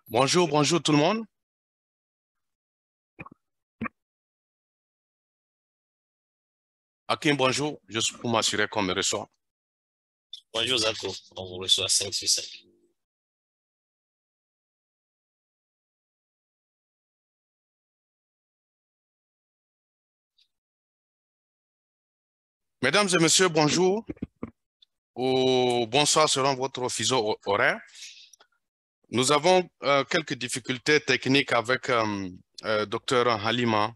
Bonjour, bonjour tout le monde. Hakim, bonjour. Juste pour m'assurer qu'on me reçoit. Bonjour Zako, on vous reçoit 5 sur 5. Mesdames et messieurs, bonjour ou bonsoir selon votre fuseau horaire. Nous avons quelques difficultés techniques avec Dr Halima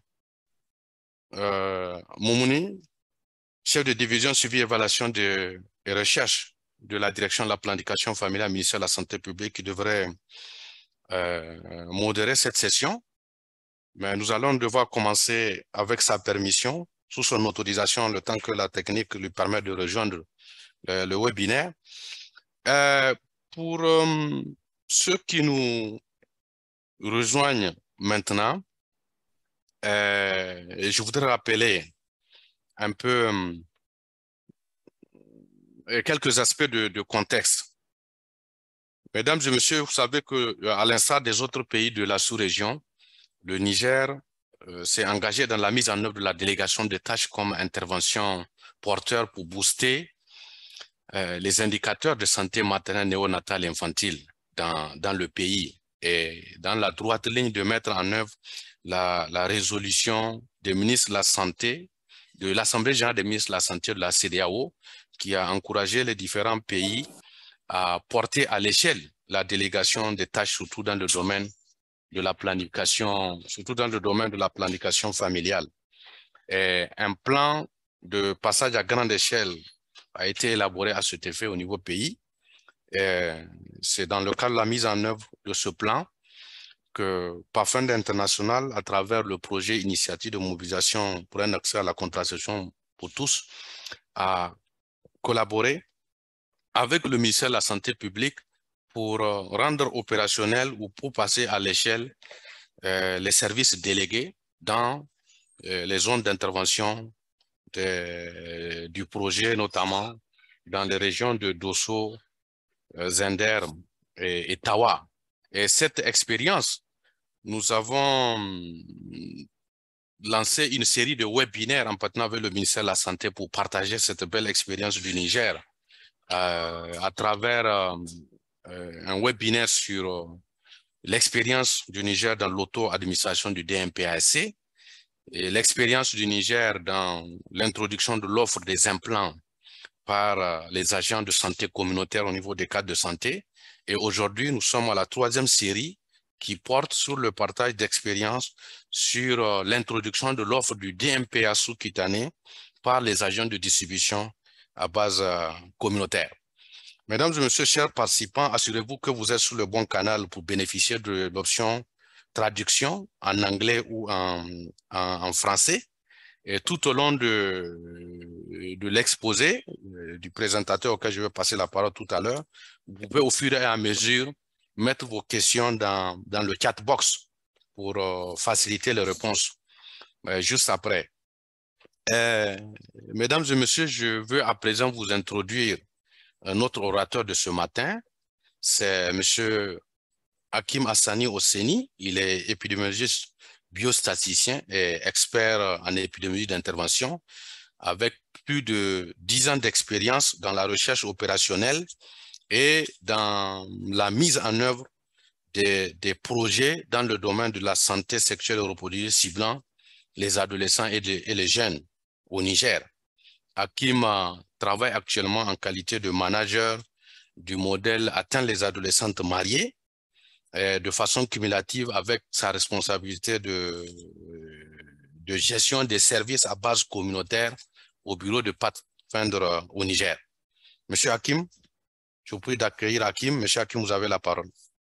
Moumouni, chef de division suivi et évaluation et recherche de la direction de la planification familiale, ministère de la Santé publique, qui devrait modérer cette session. Mais nous allons devoir commencer avec sa permission, sous son autorisation, le temps que la technique lui permet de rejoindre le webinaire. Pour ceux qui nous rejoignent maintenant, je voudrais rappeler un peu quelques aspects de contexte. Mesdames et messieurs, vous savez qu'à l'instar des autres pays de la sous-région, le Niger s'est engagé dans la mise en œuvre de la délégation de tâches comme intervention porteur pour booster les indicateurs de santé maternelle, néonatale et infantile dans le pays et dans la droite ligne de mettre en œuvre la résolution des ministres de la Santé, de l'Assemblée générale des ministres de la Santé de la CEDEAO, qui a encouragé les différents pays à porter à l'échelle la délégation des tâches, surtout dans le domaine de la planification, surtout dans le domaine de la planification familiale. Et un plan de passage à grande échelle a été élaboré à cet effet au niveau pays. C'est dans le cadre de la mise en œuvre de ce plan que Pathfinder International, à travers le projet Initiative de mobilisation pour un accès à la contraception pour tous, a collaboré avec le ministère de la Santé publique pour rendre opérationnel ou pour passer à l'échelle les services délégués dans les zones d'intervention du projet, notamment dans les régions de Dosso, Zender et Tawa. Et cette expérience, nous avons lancé une série de webinaires en partenariat avec le ministère de la Santé pour partager cette belle expérience du Niger à travers un webinaire sur l'expérience du Niger dans l'auto-administration du DMPASC et l'expérience du Niger dans l'introduction de l'offre des implants par les agents de santé communautaire au niveau des cadres de santé. Et aujourd'hui, nous sommes à la 3e série qui porte sur le partage d'expériences sur l'introduction de l'offre du DMPA sous-cutané par les agents de distribution à base communautaire. Mesdames et messieurs, chers participants, assurez-vous que vous êtes sur le bon canal pour bénéficier de l'option traduction en anglais ou en français. Et tout au long de l'exposé du présentateur auquel je vais passer la parole tout à l'heure, vous pouvez au fur et à mesure mettre vos questions dans le chat box pour faciliter les réponses juste après. Mesdames et messieurs, je veux à présent vous introduire notre orateur de ce matin. C'est M. Hakim Hassani Osseni. Il est épidémiologiste biostatisticien et expert en épidémiologie d'intervention avec plus de 10 ans d'expérience dans la recherche opérationnelle et dans la mise en œuvre des projets dans le domaine de la santé sexuelle et reproductive ciblant les adolescents et les jeunes au Niger. Hakim travaille actuellement en qualité de manager du modèle Atteindre les adolescentes mariées de façon cumulative avec sa responsabilité de gestion des services à base communautaire au bureau de Pathfinder au Niger. Monsieur Hakim, je vous prie d'accueillir Hakim. Monsieur Hakim, vous avez la parole.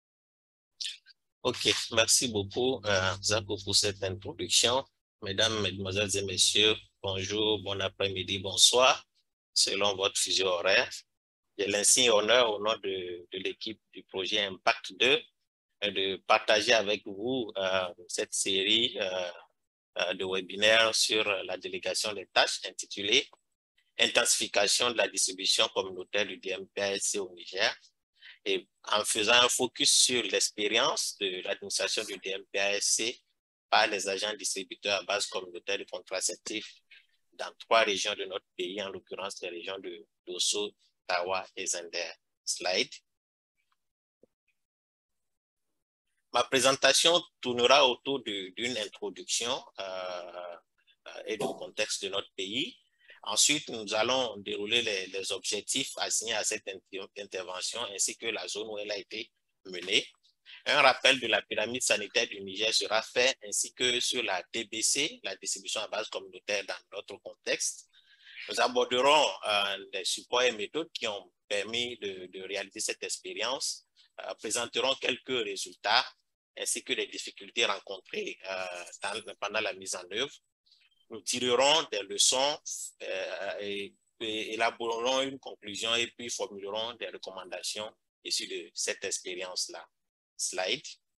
Ok, merci beaucoup, Zako, pour cette introduction. Mesdames, Mesdemoiselles et Messieurs, bonjour, bon après-midi, bonsoir, selon votre fuseau horaire. J'ai l'insigne honneur au nom de l'équipe du projet Impact 2 de partager avec vous cette série de webinaires sur la délégation des tâches intitulée Intensification de la distribution communautaire du DMPASC au Niger. et en faisant un focus sur l'expérience de l'administration du DMPASC par les agents distributeurs à base communautaire de contraceptifs dans 3 régions de notre pays, en l'occurrence les régions de Dosso, Tawa et Zender. Slide. Ma présentation tournera autour d'une introduction et du contexte de notre pays. Ensuite, nous allons dérouler les objectifs assignés à cette intervention ainsi que la zone où elle a été menée. Un rappel de la pyramide sanitaire du Niger sera fait ainsi que sur la DBC, la distribution à base communautaire dans notre contexte. Nous aborderons les supports et méthodes qui ont permis de réaliser cette expérience, présenterons quelques résultats ainsi que les difficultés rencontrées pendant la mise en œuvre. Nous tirerons des leçons et élaborerons une conclusion et puis formulerons des recommandations issues de cette expérience-là. Slide.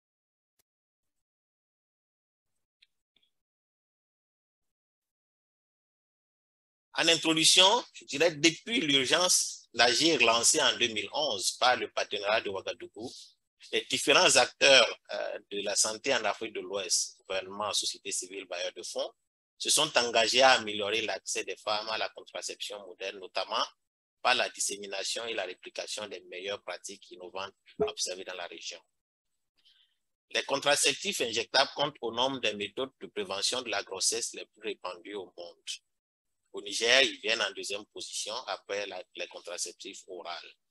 En introduction, je dirais depuis l'urgence, l'AGIR lancée en 2011 par le partenariat de Ouagadougou, les différents acteurs de la santé en Afrique de l'Ouest, gouvernement, société civile, bailleurs de fonds, se sont engagés à améliorer l'accès des femmes à la contraception moderne, notamment par la dissémination et la réplication des meilleures pratiques innovantes observées dans la région. Les contraceptifs injectables comptent au nombre des méthodes de prévention de la grossesse les plus répandues au monde. Au Niger, ils viennent en deuxième position après les contraceptifs oraux.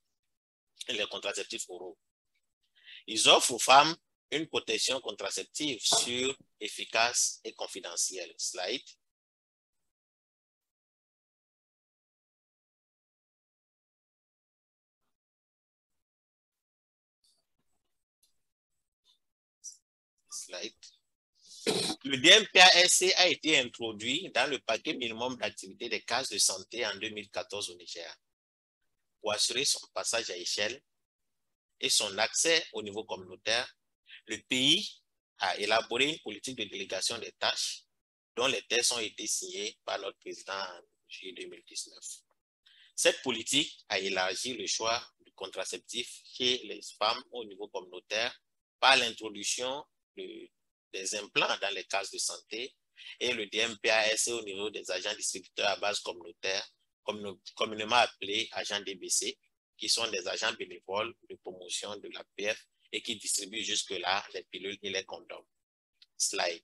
Ils offrent aux femmes une protection contraceptive sûre, efficace et confidentielle. Slide. Le DMPASC a été introduit dans le paquet minimum d'activité des cases de santé en 2014 au Niger pour assurer son passage à échelle et son accès au niveau communautaire. Le pays a élaboré une politique de délégation des tâches dont les textes ont été signés par notre président en juillet 2019. Cette politique a élargi le choix du contraceptif chez les femmes au niveau communautaire par l'introduction des implants dans les cases de santé et le DMPASC au niveau des agents distributeurs à base communautaire, communément appelés agents DBC, qui sont des agents bénévoles de promotion de la PF et qui distribuent jusque-là les pilules et les condoms. Slide.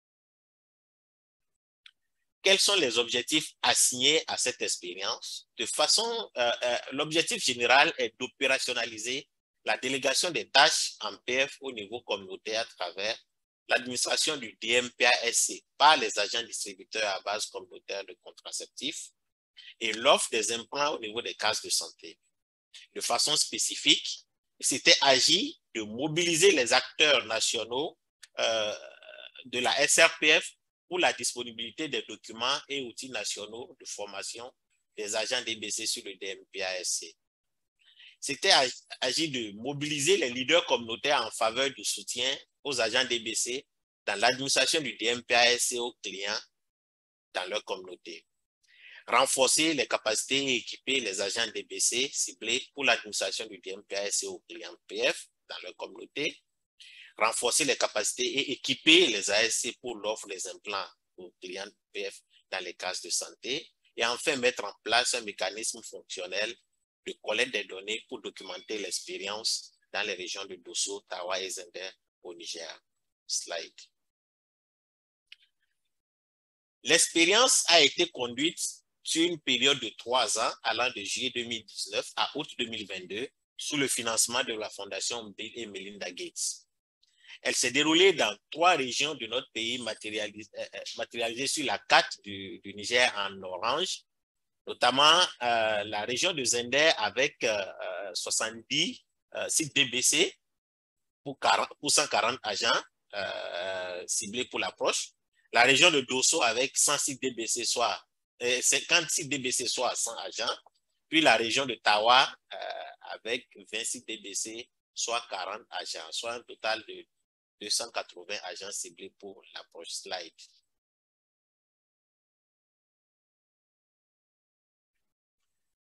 Quels sont les objectifs assignés à cette expérience? De façon, l'objectif général est d'opérationnaliser la délégation des tâches en PF au niveau communautaire à travers l'administration du DMPASC par les agents distributeurs à base communautaire de contraceptifs et l'offre des implants au niveau des cases de santé. De façon spécifique, il s'était agi de mobiliser les acteurs nationaux de la SRPF pour la disponibilité des documents et outils nationaux de formation des agents DBC sur le DMPASC. C'était agi de mobiliser les leaders communautaires en faveur du soutien aux agents DBC dans l'administration du DMPASC aux clients dans leur communauté. Renforcer les capacités et équiper les agents DBC ciblés pour l'administration du DMPASC aux clients PF dans leur communauté. Renforcer les capacités et équiper les ASC pour l'offre des implants aux clients PF dans les cases de santé. Et enfin, mettre en place un mécanisme fonctionnel de collecte des données pour documenter l'expérience dans les régions de Dosso, Tawa et Zender au Niger. Slide. L'expérience a été conduite sur une période de 3 ans allant de juillet 2019 à août 2022 sous le financement de la Fondation Bill et Melinda Gates. Elle s'est déroulée dans 3 régions de notre pays matérialisées sur la carte du Niger en orange, notamment la région de Zender avec 70 sites DBC pour 140 agents ciblés pour l'approche. La région de Dosso avec 100 sites DBC, soit 50 sites DBC, soit 100 agents. Puis la région de Tawa avec 20 sites DBC, soit 40 agents, soit un total de 280 agents ciblés pour l'approche. Slide.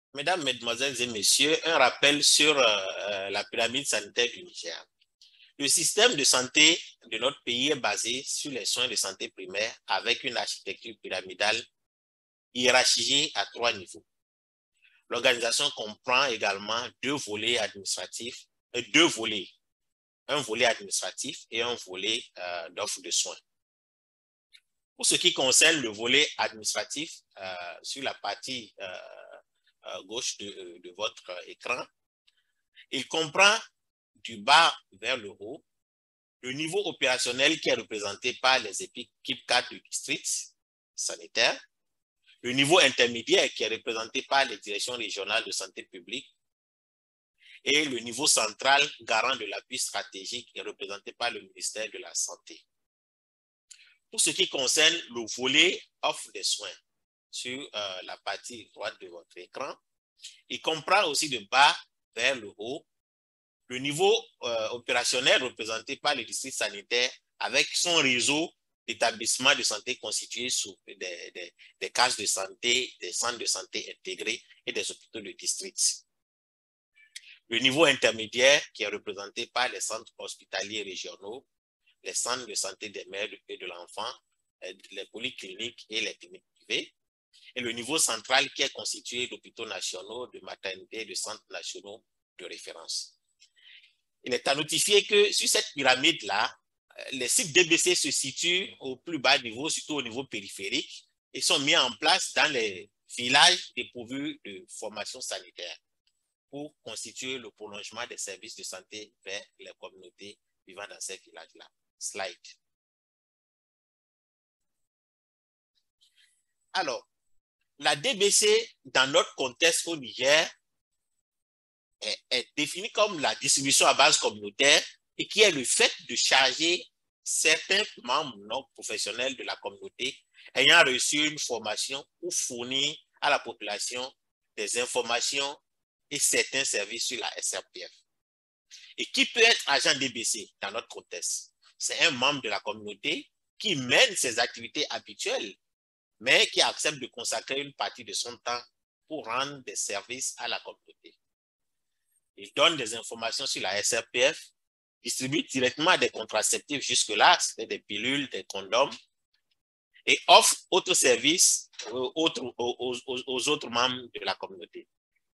Mesdames, Mesdemoiselles et Messieurs, un rappel sur la pyramide sanitaire du Niger. Le système de santé de notre pays est basé sur les soins de santé primaires avec une architecture pyramidale hiérarchisée à 3 niveaux. L'organisation comprend également deux volets administratifs, un volet administratif et un volet d'offre de soins. Pour ce qui concerne le volet administratif, sur la partie gauche de votre écran, il comprend du bas vers le haut le niveau opérationnel qui est représenté par les équipes 4 du district sanitaire, le niveau intermédiaire qui est représenté par les directions régionales de santé publique et le niveau central garant de l'appui stratégique est représenté par le ministère de la Santé. Pour ce qui concerne le volet offre des soins sur la partie droite de votre écran, il comprend aussi de bas vers le haut le niveau opérationnel représenté par le district sanitaire avec son réseau d'établissements de santé constitués sous des cases de santé, des centres de santé intégrés et des hôpitaux de district. Le niveau intermédiaire qui est représenté par les centres hospitaliers régionaux, les centres de santé des mères et de l'enfant, les polycliniques et les cliniques privées. Et le niveau central qui est constitué d'hôpitaux nationaux, de maternités et de centres nationaux de référence. Il est à notifier que sur cette pyramide-là, les sites DBC se situent au plus bas niveau, surtout au niveau périphérique, et sont mis en place dans les villages dépourvus de formation sanitaire pour constituer le prolongement des services de santé vers les communautés vivant dans ces villages-là. Slide. Alors, la DBC, dans notre contexte au Niger, est définie comme la distribution à base communautaire et qui est le fait de charger certains membres non professionnels de la communauté ayant reçu une formation ou fournir à la population des informations et certains services sur la SRPF. Et qui peut être agent DBC dans notre contexte? C'est un membre de la communauté qui mène ses activités habituelles, mais qui accepte de consacrer une partie de son temps pour rendre des services à la communauté. Il donne des informations sur la SRPF, distribue directement des contraceptifs jusque-là, c'était des pilules, des condoms, et offre autres services aux autres membres de la communauté.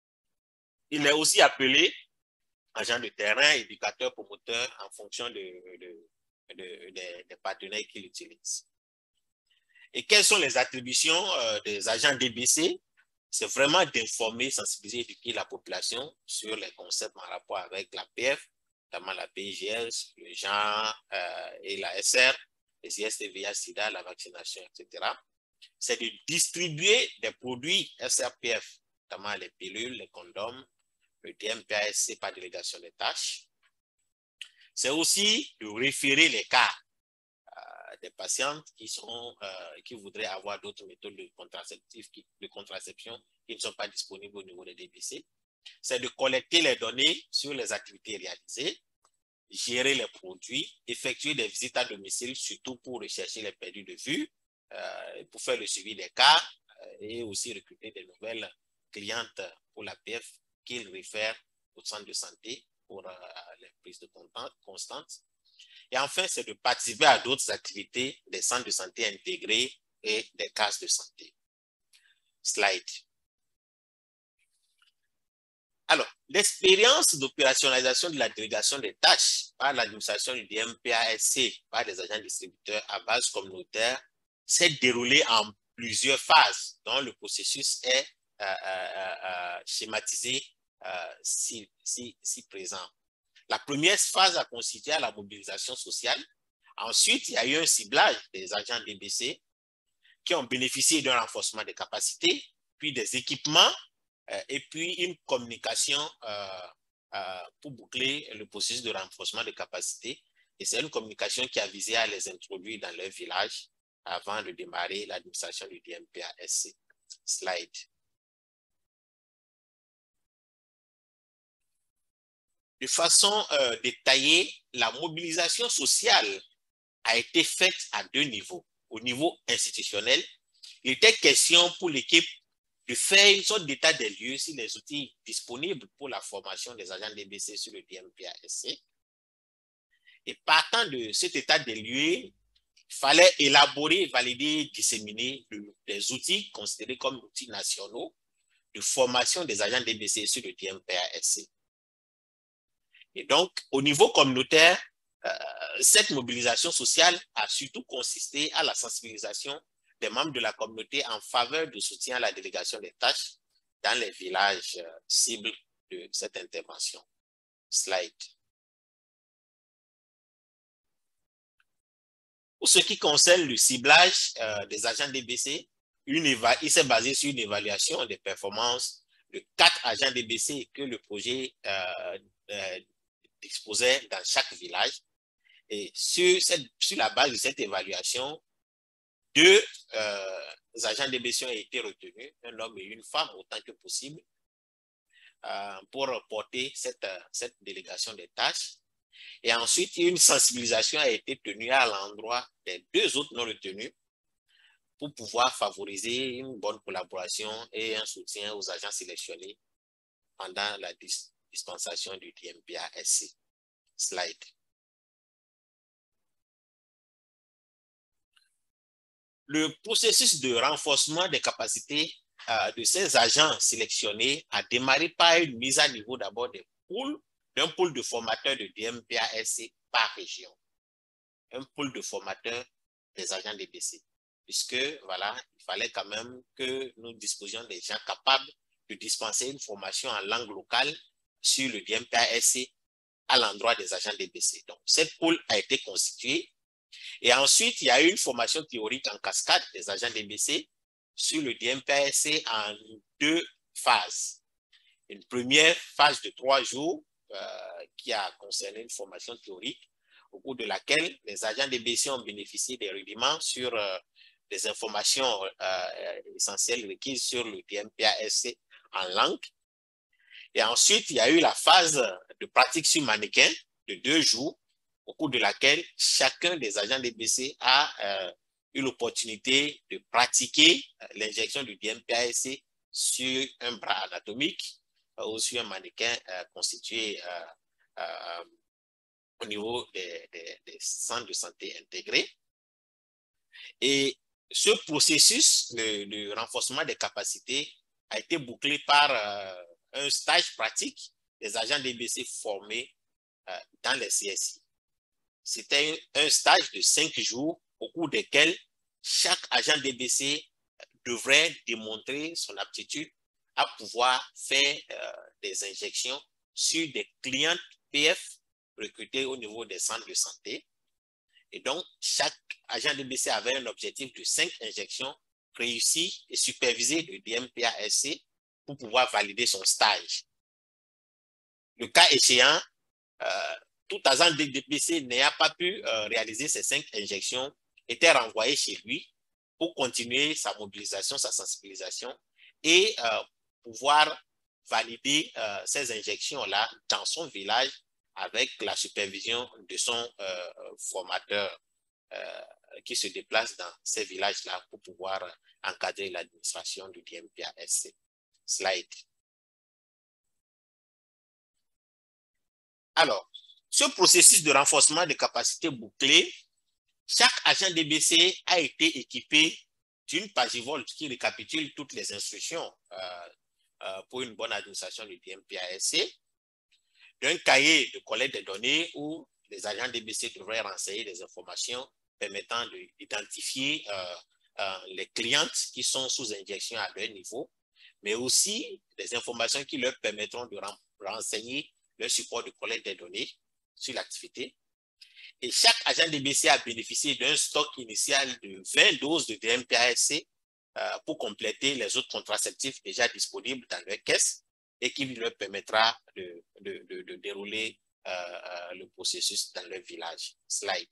Il est aussi appelé agent de terrain, éducateur, promoteur en fonction des partenaires qu'il utilise. Et quelles sont les attributions des agents DBC? C'est vraiment d'informer, sensibiliser, éduquer la population sur les concepts en rapport avec la PF, notamment la PIGS, le genre et la SR, les IST, VIH, SIDA, la vaccination, etc. C'est de distribuer des produits SRPF, notamment les pilules, les condoms, le DMPASC par délégation des tâches. C'est aussi de référer les cas des patientes qui voudraient avoir d'autres méthodes de contraception qui ne sont pas disponibles au niveau des DBC. C'est de collecter les données sur les activités réalisées, gérer les produits, effectuer des visites à domicile, surtout pour rechercher les perdus de vue, pour faire le suivi des cas et aussi recruter des nouvelles clientes pour la PF qu'ils réfèrent au centre de santé pour les prises de contact constantes. Et enfin, c'est de participer à d'autres activités des centres de santé intégrés et des cases de santé. Slide. Alors, l'expérience d'opérationnalisation de la délégation des tâches par l'administration du DMPASC par les agents distributeurs à base communautaire s'est déroulée en plusieurs phases dont le processus est schématisé si présent. La première phase a consisté à la mobilisation sociale. Ensuite, il y a eu un ciblage des agents DBC qui ont bénéficié d'un renforcement des capacités, puis des équipements, et puis une communication pour boucler le processus de renforcement des capacités. Et c'est une communication qui a visé à les introduire dans leur village avant de démarrer l'administration du DMPASC. Slide. De façon détaillée, la mobilisation sociale a été faite à deux niveaux. Au niveau institutionnel, il était question pour l'équipe de faire une sorte d'état des lieux sur les outils disponibles pour la formation des agents DBC sur le DMPA-SC. Et partant de cet état des lieux, il fallait élaborer, valider, disséminer les outils considérés comme outils nationaux de formation des agents DBC sur le DMPA-SC. Et donc, au niveau communautaire, cette mobilisation sociale a surtout consisté à la sensibilisation des membres de la communauté en faveur du soutien à la délégation des tâches dans les villages cibles de cette intervention. Slide. Pour ce qui concerne le ciblage des agents DBC, il s'est basé sur une évaluation des performances de 4 agents DBC que le projet exposait dans chaque village. Et sur la base de cette évaluation, 2 agents DBC ont été retenus, un homme et une femme autant que possible, pour porter cette délégation des tâches. Et ensuite, une sensibilisation a été tenue à l'endroit des 2 autres non retenus pour pouvoir favoriser une bonne collaboration et un soutien aux agents sélectionnés pendant la dispensation du DMPA-SC. Slide. Le processus de renforcement des capacités de ces agents sélectionnés a démarré par une mise à niveau d'abord d'un pool de formateurs de DMPA-SC par région. Un pool de formateurs des agents DBC. Puisque, voilà, il fallait quand même que nous disposions des gens capables de dispenser une formation en langue locale sur le DMPA-SC à l'endroit des agents DBC. Donc, cette pool a été constituée. Et ensuite, il y a eu une formation théorique en cascade des agents DBC sur le DMPA-SC en 2 phases. Une première phase de 3 jours qui a concerné une formation théorique au cours de laquelle les agents DBC ont bénéficié des rudiments sur des informations essentielles requises sur le DMPA-SC en langue. Et ensuite, il y a eu la phase de pratique sur mannequin de 2 jours au cours de laquelle chacun des agents DBC a eu l'opportunité de pratiquer l'injection du DMPA-SC sur un bras anatomique ou sur un mannequin constitué au niveau des centres de santé intégrés. Et ce processus de renforcement des capacités a été bouclé par un stage pratique des agents DBC formés dans les CSI. C'était un stage de 5 jours au cours desquels chaque agent DBC devrait démontrer son aptitude à pouvoir faire des injections sur des clients PF recrutés au niveau des centres de santé. Et donc, chaque agent DBC avait un objectif de 5 injections réussies et supervisées de DMPA-SC pour pouvoir valider son stage. Le cas échéant, tout agent DBC n'ayant pas pu réaliser ces 5 injections était renvoyé chez lui pour continuer sa mobilisation, sa sensibilisation et pouvoir valider ces injections-là dans son village avec la supervision de son formateur qui se déplace dans ces villages-là pour pouvoir encadrer l'administration du DMPA-SC. Slide. Alors, ce processus de renforcement des capacités bouclées, chaque agent DBC a été équipé d'une pagivolte qui récapitule toutes les instructions pour une bonne administration du DMPA-SC, d'un cahier de collecte des données où les agents DBC devraient renseigner des informations permettant d'identifier les clientes qui sont sous injection à leur niveau, mais aussi des informations qui leur permettront de renseigner le support de collecte des données sur l'activité. Et chaque agent DBC a bénéficié d'un stock initial de 20 doses de DMPA-SC pour compléter les autres contraceptifs déjà disponibles dans leur caisse et qui leur permettra de dérouler le processus dans leur village. Slide.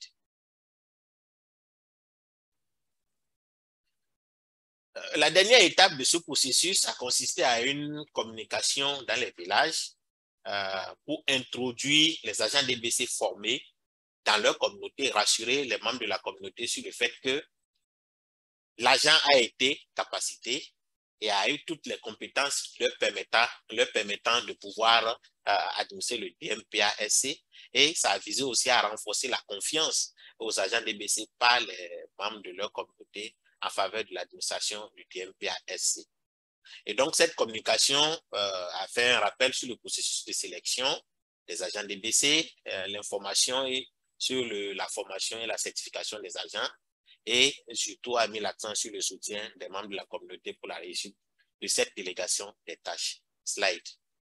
La dernière étape de ce processus a consisté à une communication dans les villages pour introduire les agents DBC formés dans leur communauté, rassurer les membres de la communauté sur le fait que l'agent a été capacité et a eu toutes les compétences leur permettant de pouvoir administrer le DMPA-SC, et ça a visé aussi à renforcer la confiance aux agents DBC par les membres de leur communauté en faveur de l'administration du DMPA-SC. Et donc, cette communication a fait un rappel sur le processus de sélection des agents DBC, l'information sur la formation et la certification des agents, et surtout a mis l'accent sur le soutien des membres de la communauté pour la réussite de cette délégation des tâches. Slide.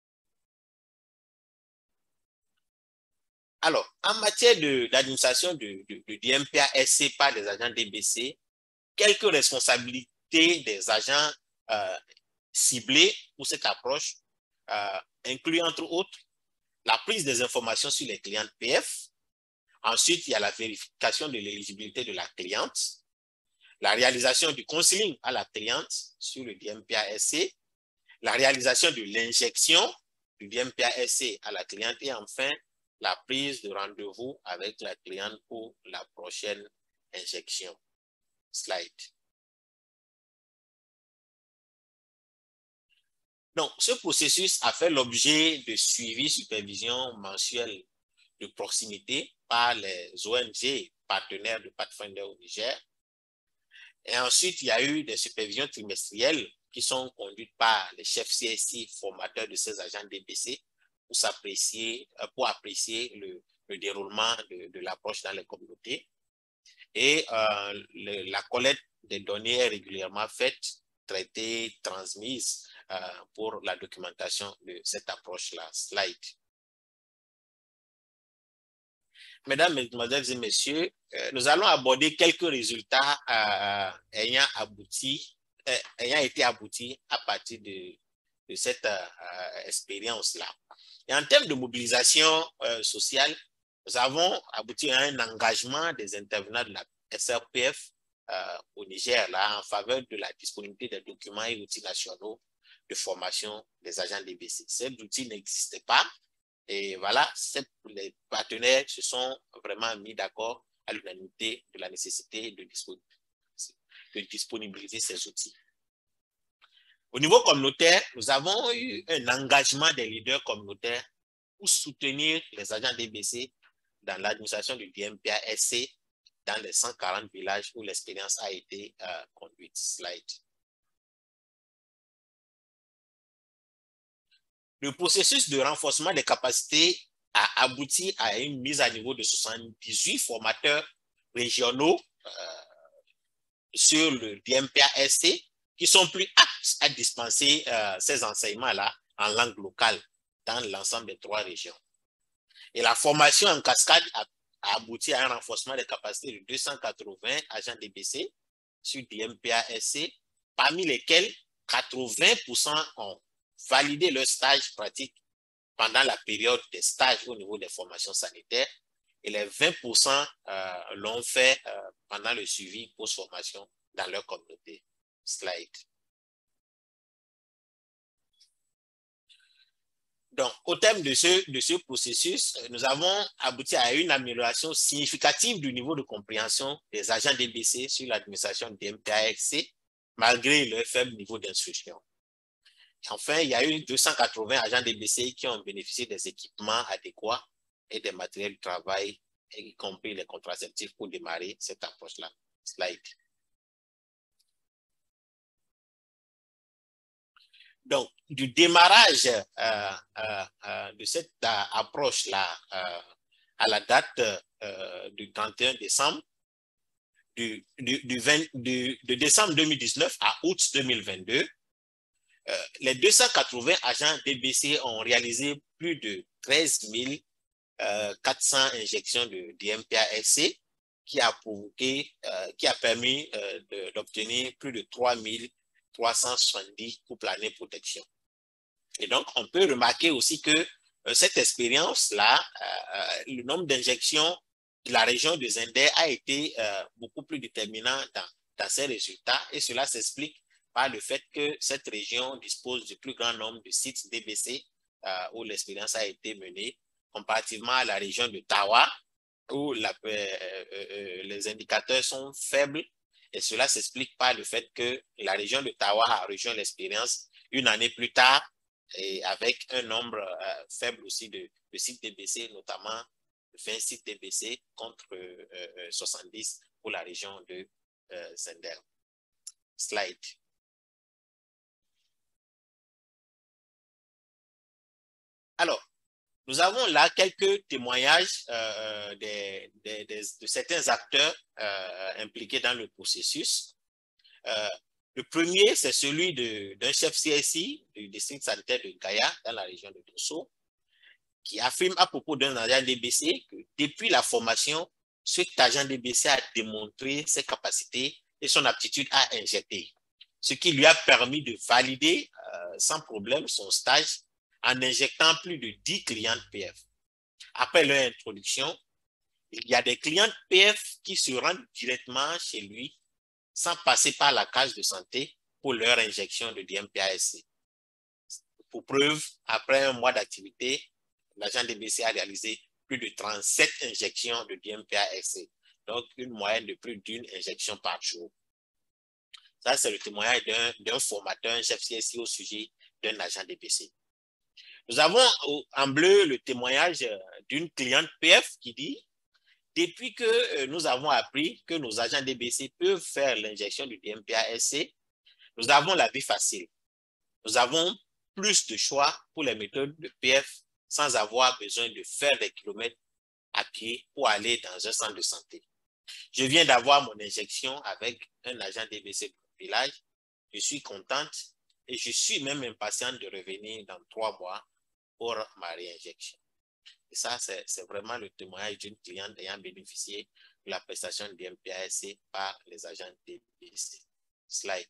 Alors, en matière d'administration du DMPA-SC par les agents DBC, quelques responsabilités des agents ciblés pour cette approche incluent entre autres la prise des informations sur les clientes PF. Ensuite, il y a la vérification de l'éligibilité de la cliente, la réalisation du counseling à la cliente sur le DMPA-SC, la réalisation de l'injection du DMPA-SC à la cliente et enfin, la prise de rendez-vous avec la cliente pour la prochaine injection. Slide. Donc, ce processus a fait l'objet de suivi supervision mensuelle de proximité par les ONG partenaires de Pathfinder au Niger. Et ensuite, il y a eu des supervisions trimestrielles qui sont conduites par les chefs CSI formateurs de ces agents DBC pour apprécier le déroulement de l'approche dans les communautés. Et la collecte des données est régulièrement faite, traitée, transmise pour la documentation de cette approche-là. Slide. Mesdames, Mesdemoiselles et Messieurs, nous allons aborder quelques résultats ayant été aboutis à partir de cette expérience-là. Et en termes de mobilisation sociale, nous avons abouti à un engagement des intervenants de la SRPF au Niger là, en faveur de la disponibilité des documents et outils nationaux de formation des agents DBC. Ces outils n'existaient pas. Et voilà, les partenaires se sont vraiment mis d'accord à l'unanimité de la nécessité de disponibiliser ces outils. Au niveau communautaire, nous avons eu un engagement des leaders communautaires pour soutenir les agents DBC dans l'administration du DMPA-SC dans les 140 villages où l'expérience a été conduite. Slide. Le processus de renforcement des capacités a abouti à une mise à niveau de 78 formateurs régionaux sur le DMPA-SC qui sont plus aptes à dispenser ces enseignements-là en langue locale dans l'ensemble des 3 régions. Et la formation en cascade a abouti à un renforcement des capacités de 280 agents DBC sur DMPA-SC, parmi lesquels 80% ont validé leur stage pratique pendant la période des stages au niveau des formations sanitaires et les 20% l'ont fait pendant le suivi post-formation dans leur communauté. Slide. Donc, au terme de ce processus, nous avons abouti à une amélioration significative du niveau de compréhension des agents DBC sur l'administration du DMPA-SC, malgré leur faible niveau d'instruction. Enfin, il y a eu 280 agents DBC qui ont bénéficié des équipements adéquats et des matériels de travail, y compris les contraceptifs pour démarrer cette approche-là. Slide. Donc, du démarrage de cette approche-là à la date du 31 décembre, de décembre 2019 à août 2022, les 280 agents DBC ont réalisé plus de 13 400 injections de DMPA-SC qui a permis d'obtenir plus de 370 couples années protection. Et donc, on peut remarquer aussi que cette expérience-là, le nombre d'injections de la région de Zinder a été beaucoup plus déterminant dans ces résultats, et cela s'explique par le fait que cette région dispose du plus grand nombre de sites DBC où l'expérience a été menée, comparativement à la région de Tawa, où les indicateurs sont faibles Et cela s'explique par le fait que la région de Tawa a rejoint l'expérience une année plus tard et avec un nombre faible aussi de sites DBC, notamment 20 sites DBC contre 70 pour la région de Zender. Slide. Alors, nous avons là quelques témoignages de certains acteurs impliqués dans le processus. Le premier, c'est celui d'un chef CSI du district sanitaire de Gaya, dans la région de Dosso, qui affirme à propos d'un agent DBC que depuis la formation, cet agent DBC a démontré ses capacités et son aptitude à injecter, ce qui lui a permis de valider sans problème son stage en injectant plus de 10 clientes PF. Après leur introduction, il y a des clientes PF qui se rendent directement chez lui sans passer par la case de santé pour leur injection de DMPASC. Pour preuve, après un mois d'activité, l'agent DBC a réalisé plus de 37 injections de DMPASC, donc une moyenne de plus d'une injection par jour. Ça, c'est le témoignage d'un formateur, un chef CSI au sujet d'un agent DBC. Nous avons en bleu le témoignage d'une cliente PF qui dit « Depuis que nous avons appris que nos agents DBC peuvent faire l'injection du DMPASC, nous avons la vie facile. Nous avons plus de choix pour les méthodes de PF sans avoir besoin de faire des kilomètres à pied pour aller dans un centre de santé. Je viens d'avoir mon injection avec un agent DBC du village. Je suis contente et je suis même impatiente de revenir dans 3 mois pour ma réinjection. » Et ça, c'est vraiment le témoignage d'une cliente ayant bénéficié de la prestation de DMPASC par les agents DBC. Slide.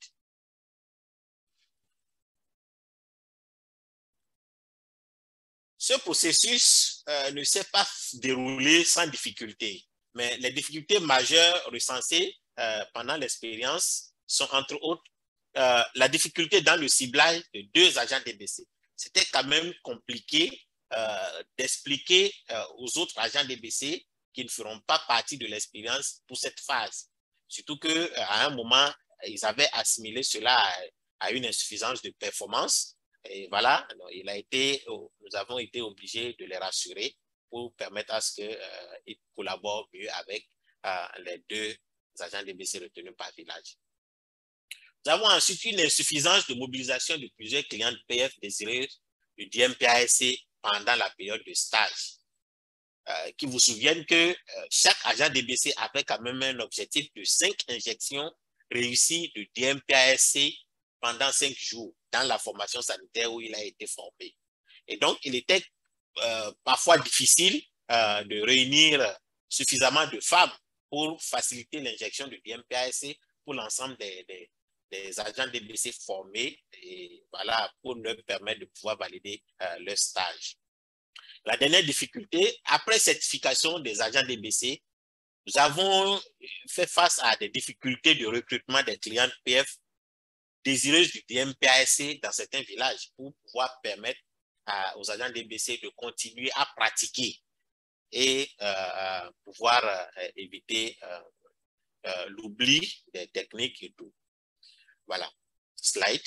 Ce processus ne s'est pas déroulé sans difficulté, mais les difficultés majeures recensées pendant l'expérience sont entre autres la difficulté dans le ciblage de 2 agents DBC. C'était quand même compliqué d'expliquer aux autres agents DBC qui ne feront pas partie de l'expérience pour cette phase. Surtout qu'à un moment, ils avaient assimilé cela à une insuffisance de performance. Et voilà, nous avons été obligés de les rassurer pour permettre à ce qu'ils collaborent mieux avec les 2 agents DBC retenus par village. Nous avons ensuite une insuffisance de mobilisation de plusieurs clients de PF désireux du DMPASC pendant la période de stage. Qui vous souviennent que chaque agent DBC avait quand même un objectif de 5 injections réussies de DMPASC pendant 5 jours dans la formation sanitaire où il a été formé. Et donc, il était parfois difficile de réunir suffisamment de femmes pour faciliter l'injection de DMPASC pour l'ensemble des agents DBC formés et voilà, pour leur permettre de pouvoir valider leur stage. La dernière difficulté, après certification des agents DBC, nous avons fait face à des difficultés de recrutement des clients PF désireuses du DMPASC dans certains villages pour pouvoir permettre aux agents DBC de continuer à pratiquer et pouvoir éviter l'oubli des techniques et tout. Voilà. Slide.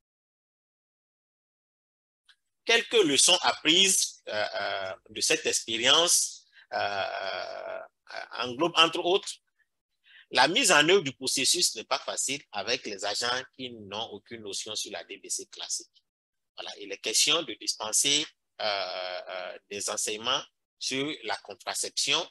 Quelques leçons apprises de cette expérience englobent entre autres la mise en œuvre du processus n'est pas facile avec les agents qui n'ont aucune notion sur la DBC classique. Voilà, il est question de dispenser des enseignements sur la contraception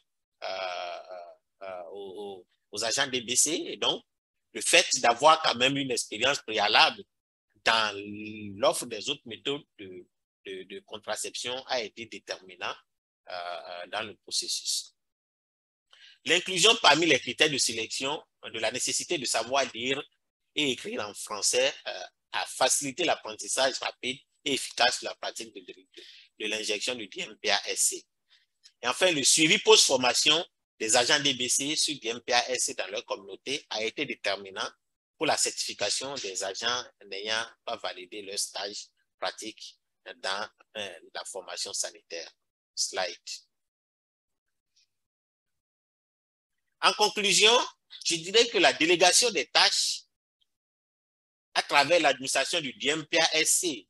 aux agents DBC et donc le fait d'avoir quand même une expérience préalable dans l'offre des autres méthodes de contraception a été déterminant dans le processus. L'inclusion parmi les critères de sélection de la nécessité de savoir lire et écrire en français a facilité l'apprentissage rapide et efficace de la pratique de l'injection du DMPASC. Et enfin, le suivi post-formation des agents DBC sur DMPASC dans leur communauté a été déterminant pour la certification des agents n'ayant pas validé leur stage pratique dans la formation sanitaire. Slide. En conclusion, je dirais que la délégation des tâches à travers l'administration du DMPASC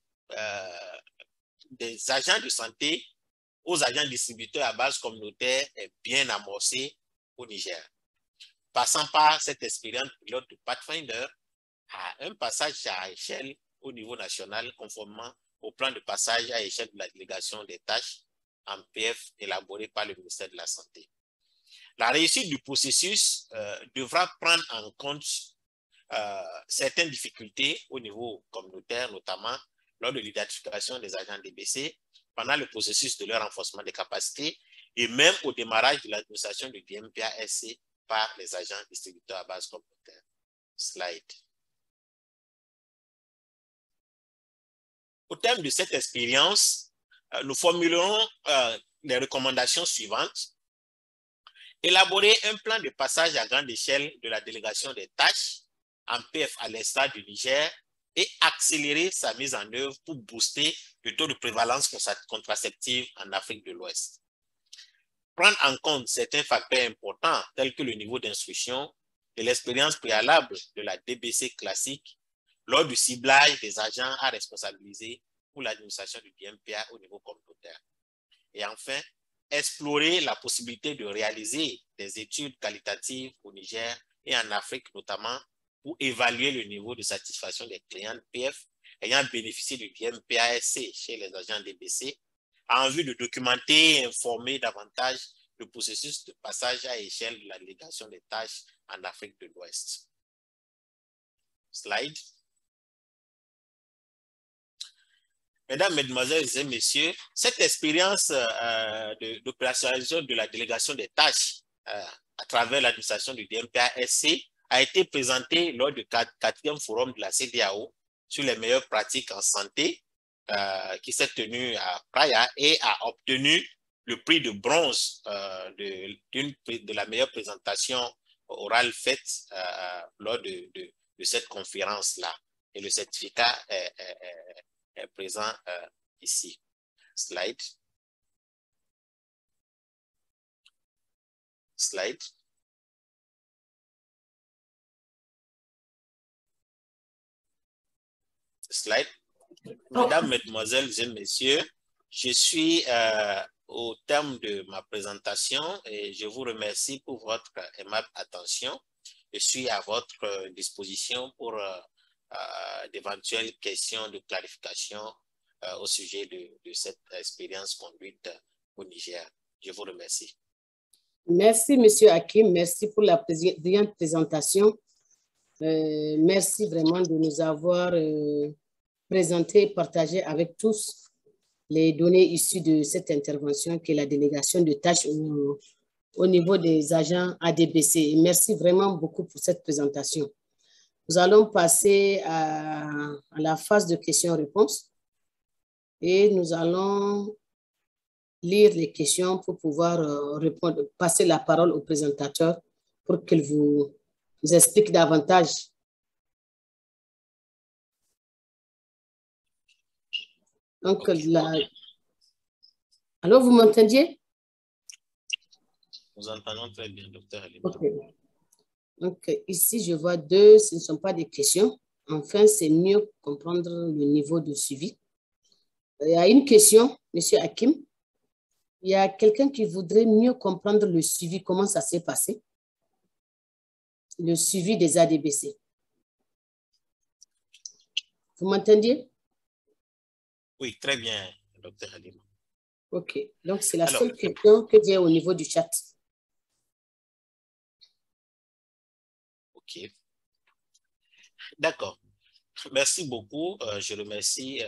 des agents de santé aux agents distributeurs à base communautaire est bien amorcée au Niger. Passant par cette expérience pilote de Pathfinder à un passage à échelle au niveau national conformément au plan de passage à échelle de la délégation des tâches en PF élaboré par le ministère de la Santé. La réussite du processus devra prendre en compte certaines difficultés au niveau communautaire, notamment lors de l'identification des agents DBC, pendant le processus de leur renforcement des capacités et même au démarrage de l'administration du DMPASC par les agents distributeurs à base communautaire. Slide. Au terme de cette expérience, nous formulerons les recommandations suivantes. Élaborer un plan de passage à grande échelle de la délégation des tâches en PF à l'instar du Niger et accélérer sa mise en œuvre pour booster le taux de prévalence contraceptive en Afrique de l'Ouest. Prendre en compte certains facteurs importants tels que le niveau d'instruction et l'expérience préalable de la DBC classique lors du ciblage des agents à responsabiliser pour l'administration du DMPA au niveau communautaire. Et enfin, explorer la possibilité de réaliser des études qualitatives au Niger et en Afrique notamment pour évaluer le niveau de satisfaction des clients PF ayant bénéficié du DMPASC chez les agents DBC en vue de documenter et informer davantage le processus de passage à échelle de la délégation des tâches en Afrique de l'Ouest. Slide. Mesdames, Mesdemoiselles et Messieurs, cette expérience d'opérationnalisation de la délégation des tâches à travers l'administration du DMPASC a été présentée lors du 4e forum de la CEDEAO sur les meilleures pratiques en santé qui s'est tenu à Praia et a obtenu le prix de bronze de la meilleure présentation orale faite lors de cette conférence-là. Et le certificat est présent ici. Slide. Slide. Slide. Mesdames, Mesdemoiselles et Messieurs, je suis au terme de ma présentation et je vous remercie pour votre aimable attention. Je suis à votre disposition pour d'éventuelles questions de clarification au sujet de cette expérience conduite au Niger. Je vous remercie. Merci, M. Hakim. Merci pour la brillante présentation. Merci vraiment de nous avoir présenté et partagé avec tous les données issues de cette intervention qui est la délégation de tâches au niveau des agents ADBC. Merci vraiment beaucoup pour cette présentation. Nous allons passer à la phase de questions-réponses et nous allons lire les questions pour pouvoir répondre, passer la parole au présentateur pour qu'il vous explique davantage. Donc, alors, vous m'entendiez? Nous entendons très bien, docteur Ali. Okay. Donc, ici, je vois deux, ce ne sont pas des questions. Enfin, c'est mieux comprendre le niveau de suivi. Il y a une question, M. Hakim. Il y a quelqu'un qui voudrait mieux comprendre le suivi, comment ça s'est passé, le suivi des ADBC. Vous m'entendiez? Oui, très bien, docteur Halima. OK. Donc, c'est la seule question que j'ai au niveau du chat. OK. D'accord. Merci beaucoup. Je remercie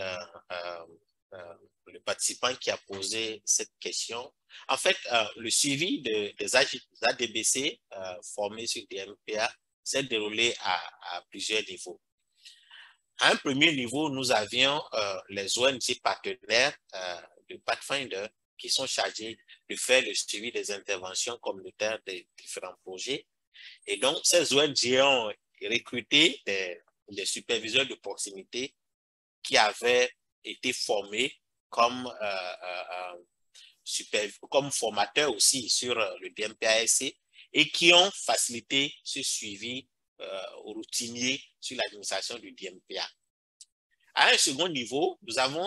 le participant qui a posé cette question. En fait, le suivi des ADBC formés sur DMPA s'est déroulé à plusieurs niveaux. À un premier niveau, nous avions les ONG partenaires de Pathfinder qui sont chargés de faire le suivi des interventions communautaires des différents projets. Et donc, ces ONG ont recruté des superviseurs de proximité qui avaient été formés comme formateurs aussi sur le DMPASC et qui ont facilité ce suivi routinier sur l'administration du DMPA. À un second niveau, nous avons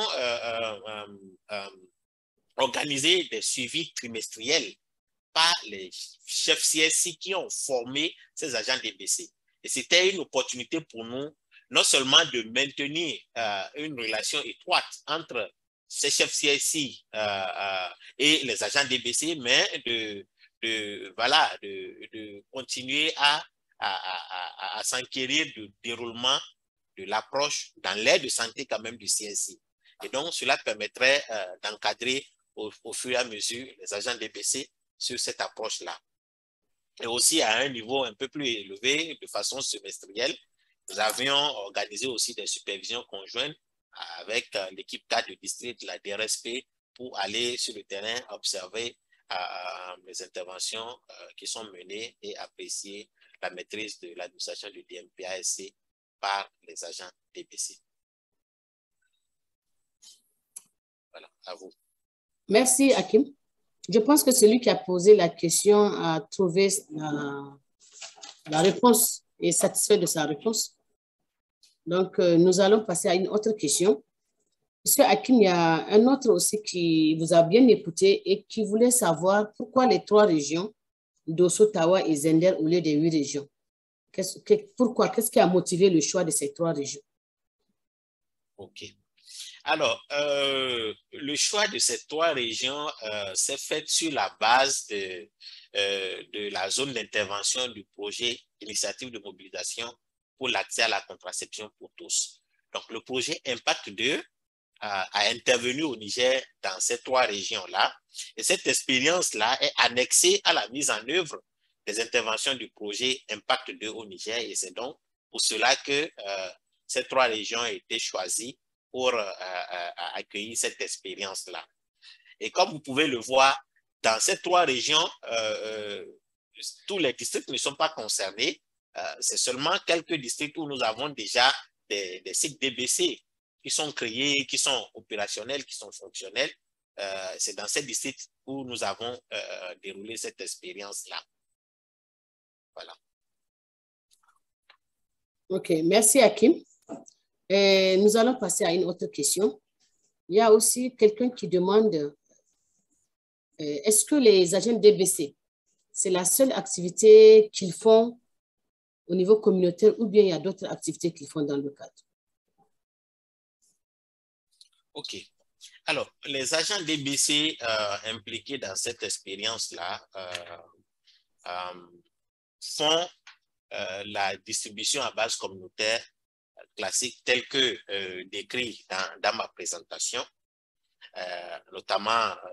organisé des suivis trimestriels par les chefs CSI qui ont formé ces agents DBC. Et c'était une opportunité pour nous, non seulement de maintenir une relation étroite entre ces chefs CSI et les agents DBC, mais de continuer à s'enquérir du déroulement de l'approche dans l'aide de santé quand même du CSI. Et donc, cela permettrait d'encadrer au fur et à mesure les agents DBC sur cette approche-là. Et aussi à un niveau un peu plus élevé, de façon semestrielle, nous avions organisé aussi des supervisions conjointes avec l'équipe 4 du district de la DRSP pour aller sur le terrain observer les interventions qui sont menées et apprécier la maîtrise de l'administration du DMPASC par les agents DBC. Voilà, à vous. Merci, Hakim. Je pense que celui qui a posé la question a trouvé la réponse et est satisfait de sa réponse. Donc, nous allons passer à une autre question. Monsieur Hakim, il y a un autre aussi qui vous a bien écouté et qui voulait savoir pourquoi les 3 régions, Dosso, Tawa et Zender, au lieu des 8 régions. Pourquoi? Qu'est-ce qui a motivé le choix de ces 3 régions? OK. Alors, le choix de ces 3 régions s'est fait sur la base de la zone d'intervention du projet Initiative de mobilisation pour l'accès à la contraception pour tous. Donc, le projet Impact 2 a intervenu au Niger dans ces 3 régions-là. Et cette expérience-là est annexée à la mise en œuvre des interventions du projet Impact 2 au Niger. Et c'est donc pour cela que ces 3 régions ont été choisies pour accueillir cette expérience-là. Et comme vous pouvez le voir, dans ces 3 régions, tous les districts ne sont pas concernés. C'est seulement quelques districts où nous avons déjà des sites DBC qui sont créés, qui sont opérationnels, qui sont fonctionnels. C'est dans ces districts où nous avons déroulé cette expérience-là. Voilà. OK, merci Hakim. Nous allons passer à une autre question. Il y a aussi quelqu'un qui demande, est-ce que les agents DBC, c'est la seule activité qu'ils font au niveau communautaire ou bien il y a d'autres activités qu'ils font dans le cadre? OK. Alors, les agents DBC impliqués dans cette expérience-là font la distribution à base communautaire classique telle que décrit dans ma présentation, notamment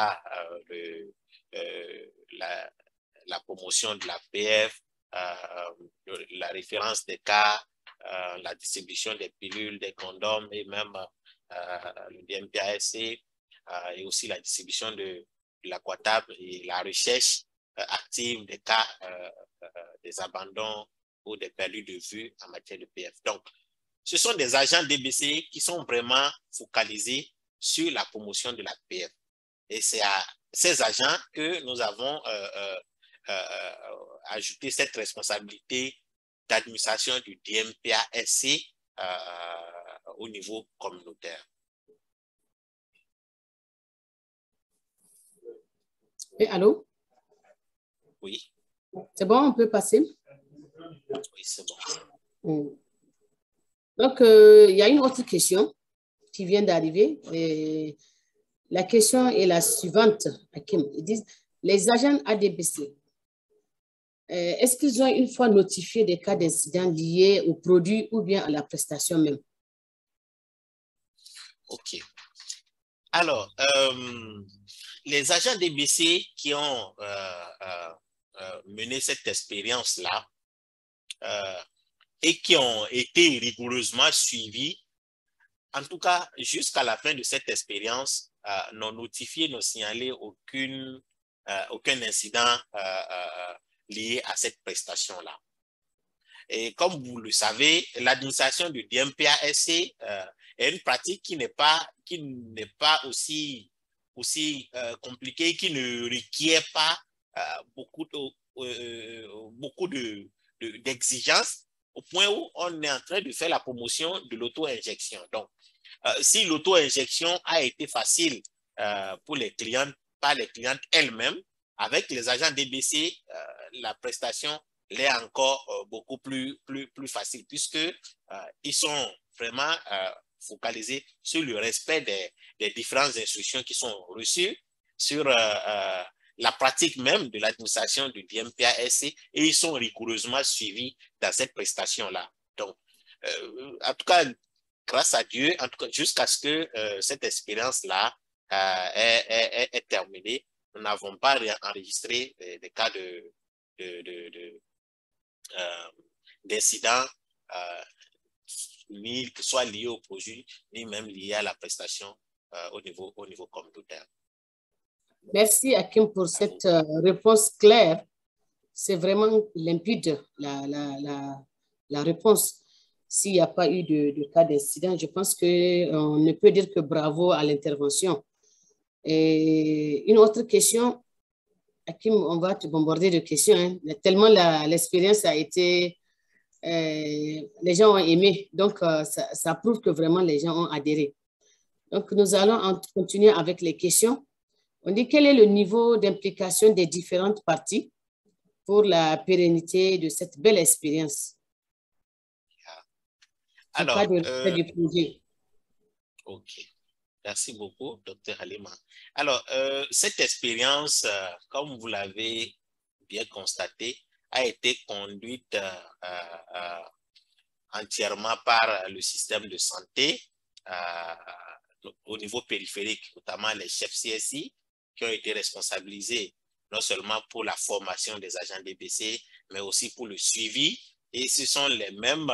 la promotion de la PF, la référence des cas, la distribution des pilules, des condoms et même le DMPASC et aussi la distribution de l'aquatable et la recherche active des cas des abandons ou des perdus de vue en matière de PF. Donc, ce sont des agents DBC qui sont vraiment focalisés sur la promotion de la PF. Et c'est à ces agents que nous avons ajouté cette responsabilité d'administration du DMPASC au niveau communautaire. Et allô? Oui. C'est bon, on peut passer? Oui, c'est bon. Donc, il y a une autre question qui vient d'arriver. La question est la suivante, Hakim. Ils disent, les agents ADBC, est-ce qu'ils ont une fois notifié des cas d'incidents liés au produit ou bien à la prestation même? OK. Alors, les agents DBC qui ont mené cette expérience-là et qui ont été rigoureusement suivis, en tout cas, jusqu'à la fin de cette expérience, n'ont notifié, n'ont signalé aucun incident lié à cette prestation-là. Et comme vous le savez, l'administration du DMPASC est une pratique qui n'est pas aussi compliquée, qui ne requiert pas beaucoup d'exigences au point où on est en train de faire la promotion de l'auto-injection. Donc, si l'auto-injection a été facile pour les clients, par les clientes elles-mêmes, avec les agents DBC, la prestation l'est encore beaucoup plus facile puisque ils sont vraiment focalisés sur le respect des différentes instructions qui sont reçues, sur la pratique même de l'administration du DMPASC et ils sont rigoureusement suivis dans cette prestation-là. Donc, en tout cas, grâce à Dieu, en tout cas, jusqu'à ce que cette expérience-là est terminée, nous n'avons pas enregistré des cas d'incidents ni que soit liés au projet, ni même liés à la prestation au niveau communautaire. Merci Hakim pour cette réponse claire. C'est vraiment limpide la réponse. S'il n'y a pas eu de cas d'incident, je pense qu'on ne peut dire que bravo à l'intervention. Et une autre question, Hakim, on va te bombarder de questions. Hein. Tellement l'expérience a été... les gens ont aimé, donc ça prouve que vraiment les gens ont adhéré. Donc, nous allons continuer avec les questions. On dit quel est le niveau d'implication des différentes parties pour la pérennité de cette belle expérience? Alors, du projet. OK. Merci beaucoup, Dr. Halima. Alors, cette expérience, comme vous l'avez bien constaté, a été conduite entièrement par le système de santé au niveau périphérique, notamment les chefs CSI qui ont été responsabilisés non seulement pour la formation des agents DBC, mais aussi pour le suivi. Et ce sont les mêmes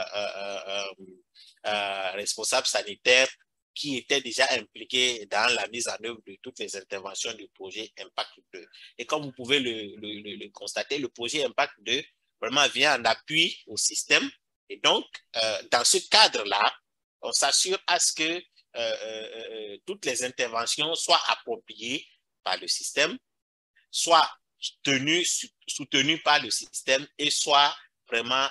responsables sanitaires qui étaient déjà impliqués dans la mise en œuvre de toutes les interventions du projet Impact 2. Et comme vous pouvez le constater, le projet Impact 2 vraiment vient en appui au système. Et donc, dans ce cadre-là, on s'assure à ce que toutes les interventions soient appropriées par le système, soient soutenues par le système et soient vraiment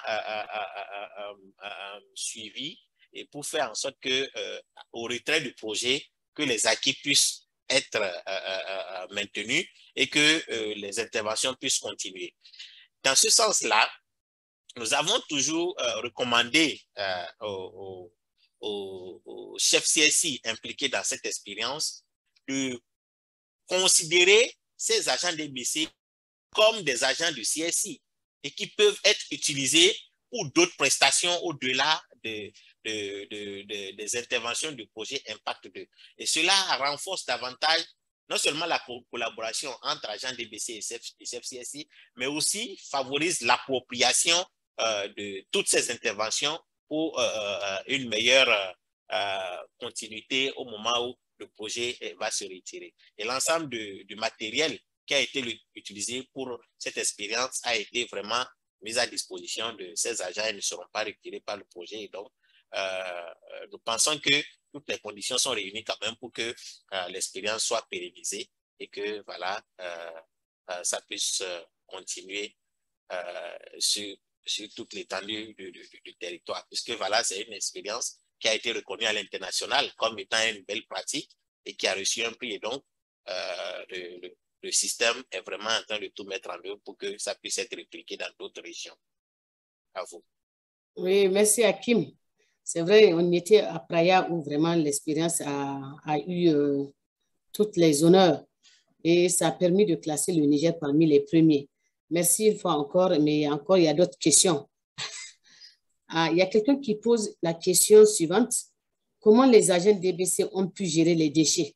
suivies et pour faire en sorte que au retrait du projet, que les acquis puissent être maintenus et que les interventions puissent continuer. Dans ce sens-là, nous avons toujours recommandé aux chefs CSI impliqués dans cette expérience de considérer ces agents DBC comme des agents du CSI et qui peuvent être utilisés pour d'autres prestations au-delà des interventions du projet Impact 2. Et cela renforce davantage non seulement la collaboration entre agents DBC et chefs CSI, mais aussi favorise l'appropriation de toutes ces interventions pour une meilleure continuité au moment où le projet va se retirer. Et l'ensemble du matériel qui a été utilisé pour cette expérience a été vraiment mis à disposition de ces agents et ne seront pas retirés par le projet. Et donc, nous pensons que toutes les conditions sont réunies quand même pour que l'expérience soit pérennisée et que voilà, ça puisse continuer sur toute l'étendue du territoire. Puisque voilà, c'est une expérience qui a été reconnue à l'international comme étant une belle pratique et qui a reçu un prix. Et donc, le système est vraiment en train de tout mettre en œuvre pour que ça puisse être répliqué dans d'autres régions. À vous. Oui, merci Hakim. C'est vrai, on était à Praia où vraiment l'expérience a eu toutes les honneurs et ça a permis de classer le Niger parmi les premiers. Merci une fois encore, mais encore il y a d'autres questions. Il y a quelqu'un qui pose la question suivante. Comment les agents DBC ont pu gérer les déchets?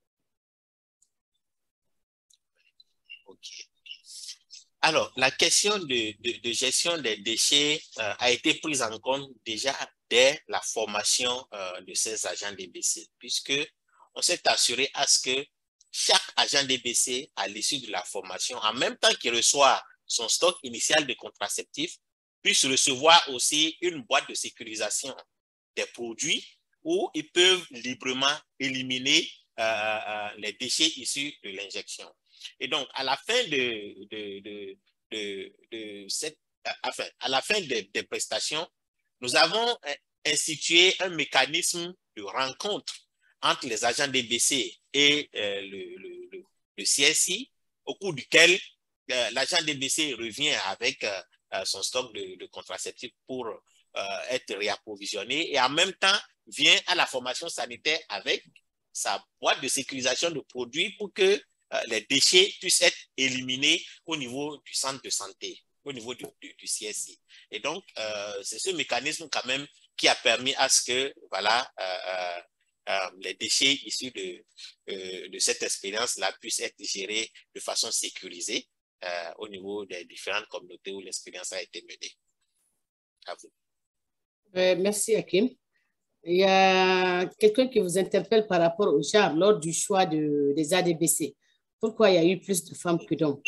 Okay. Alors, la question de gestion des déchets a été prise en compte déjà dès la formation de ces agents DBC, puisque on s'est assuré à ce que chaque agent DBC, à l'issue de la formation, en même temps qu'il reçoit son stock initial de contraceptifs, puisse recevoir aussi une boîte de sécurisation des produits où ils peuvent librement éliminer les déchets issus de l'injection. Et donc, à la fin de enfin, à la fin des prestations, nous avons institué un mécanisme de rencontre entre les agents DBC et le CSI, au cours duquel l'agent DBC revient avec son stock de contraceptifs pour être réapprovisionné et en même temps vient à la formation sanitaire avec sa boîte de sécurisation de produits pour que les déchets puissent être éliminés au niveau du centre de santé, au niveau du CSI. Et donc, c'est ce mécanisme quand même qui a permis à ce que, voilà, les déchets issus de cette expérience-là puissent être gérés de façon sécurisée au niveau des différentes communautés où l'expérience a été menée. À vous. Merci, Hakim. Il y a quelqu'un qui vous interpelle par rapport au genre lors du choix des ADBC. Pourquoi il y a eu plus de femmes que d'hommes?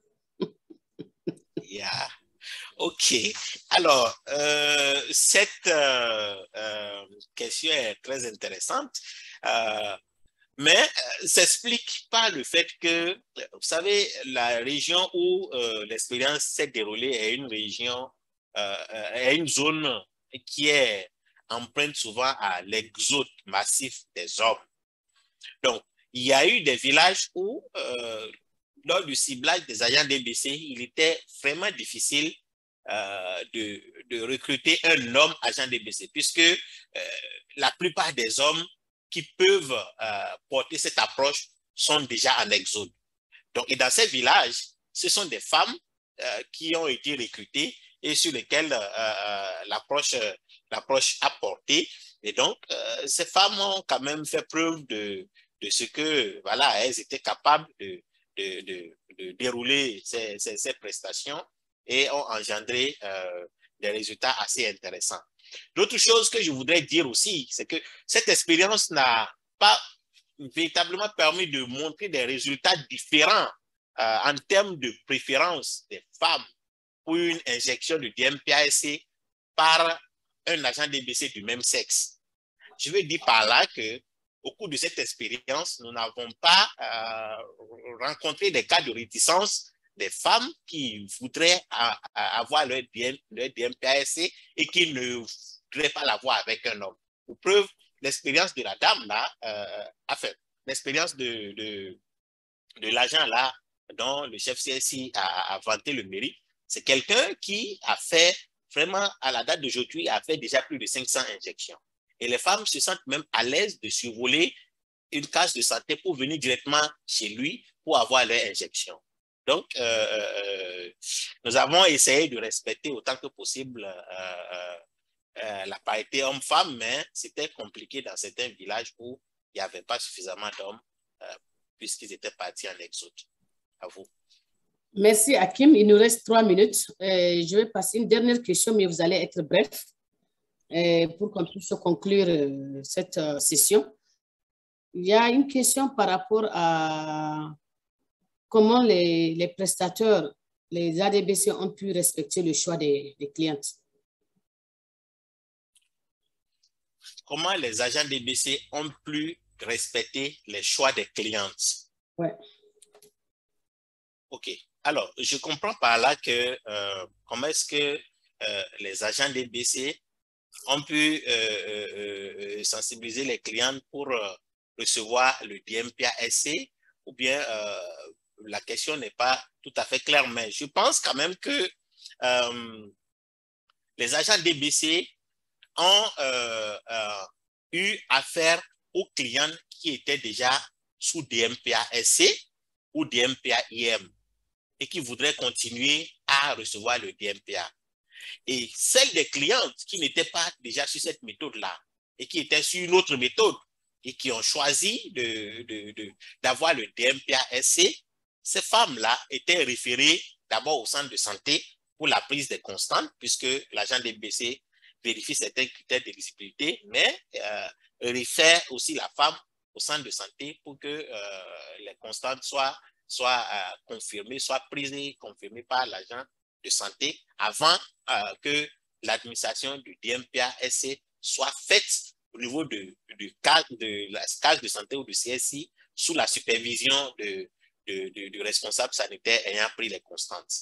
Yeah. OK. Alors, cette question est très intéressante, mais s'explique par le fait que, vous savez, la région où l'expérience s'est déroulée est une région, est une zone qui est emprunte souvent à l'exode massif des hommes. Donc, il y a eu des villages où, lors du ciblage des agents DBC, il était vraiment difficile de recruter un homme agent DBC, puisque la plupart des hommes qui peuvent porter cette approche sont déjà en exode. Donc, et dans ces villages, ce sont des femmes qui ont été recrutées et sur lesquelles l'approche a porté. Et donc, ces femmes ont quand même fait preuve de ce que, voilà, elles étaient capables de dérouler ces prestations et ont engendré des résultats assez intéressants. L'autre chose que je voudrais dire aussi, c'est que cette expérience n'a pas véritablement permis de montrer des résultats différents en termes de préférence des femmes pour une injection de DMPASC par un agent DBC du même sexe. Je veux dire par là qu'au cours de cette expérience, nous n'avons pas rencontré des cas de réticence des femmes qui voudraient avoir leur DMPASC et qui ne voudraient pas l'avoir avec un homme. Pour preuve, l'expérience de la dame là, enfin, l'expérience de l'agent là, dont le chef CSI a vanté le mérite, c'est quelqu'un qui a fait, vraiment, à la date d'aujourd'hui, a fait déjà plus de 500 injections. Et les femmes se sentent même à l'aise de survoler une case de santé pour venir directement chez lui pour avoir leur injection. Donc, nous avons essayé de respecter autant que possible la parité homme-femme, mais c'était compliqué dans certains villages où il n'y avait pas suffisamment d'hommes puisqu'ils étaient partis en exode. À vous. Merci, Hakim. Il nous reste 3 minutes. Je vais passer une dernière question, mais vous allez être bref pour qu'on puisse conclure cette session. Il y a une question par rapport à comment les prestataires, les ADBC ont pu respecter le choix des clientes. Comment les agents DBC ont pu respecter les choix des clientes? Ouais. OK. Alors, je comprends par là que comment est-ce que les agents DBC ont pu sensibiliser les clientes pour recevoir le DMPASC, ou bien la question n'est pas tout à fait claire, mais je pense quand même que les agents DBC ont eu affaire aux clients qui étaient déjà sous DMPASC ou DMPA-IM et qui voudraient continuer à recevoir le DMPA. Et celles des clientes qui n'étaient pas déjà sur cette méthode-là et qui étaient sur une autre méthode et qui ont choisi d'avoir le DMPASC, ces femmes-là étaient référées d'abord au centre de santé pour la prise des constantes, puisque l'agent DBC vérifie certains critères d'éligibilité, mais réfère aussi la femme au centre de santé pour que les constantes soient confirmées, soient prises et confirmées par l'agent de santé avant que l'administration du DMPASC soit faite au niveau de la case de santé ou du CSI sous la supervision du responsable sanitaire ayant pris les constantes.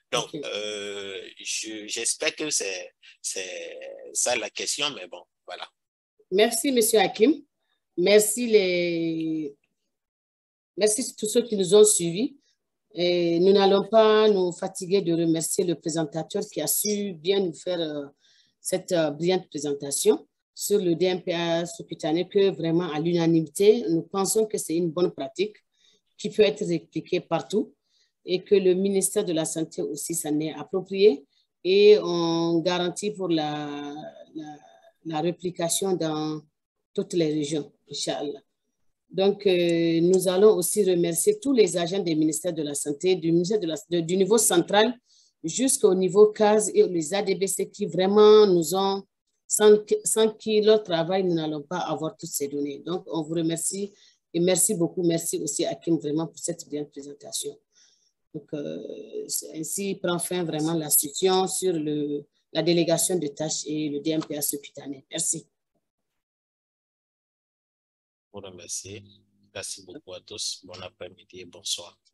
Donc, j'espère que c'est ça la question, mais bon, voilà. Merci, M. Hakim. Merci tous ceux qui nous ont suivis. Et nous n'allons pas nous fatiguer de remercier le présentateur qui a su bien nous faire cette brillante présentation sur le DMPA sous-cutané, que vraiment à l'unanimité, nous pensons que c'est une bonne pratique qui peut être répliquée partout et que le ministère de la Santé aussi s'en est approprié, et on garantit pour la réplication dans toutes les régions, Inch'Allah. Donc, nous allons aussi remercier tous les agents des ministères de la Santé, du niveau central jusqu'au niveau CAS et les ADBC qui vraiment nous ont, sans qui leur travail, nous n'allons pas avoir toutes ces données. Donc, on vous remercie et merci beaucoup. Merci aussi Hakim vraiment pour cette brillante présentation. Donc, ainsi prend fin vraiment la session sur la délégation de tâches et le DMPA sous-cutané. Merci. Merci. Merci beaucoup à tous. Bon après-midi et bonsoir.